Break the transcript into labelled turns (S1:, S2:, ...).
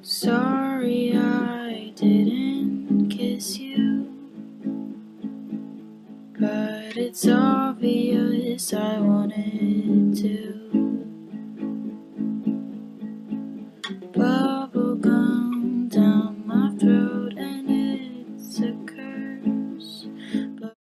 S1: Sorry I didn't kiss you, but it's obvious I wanted to.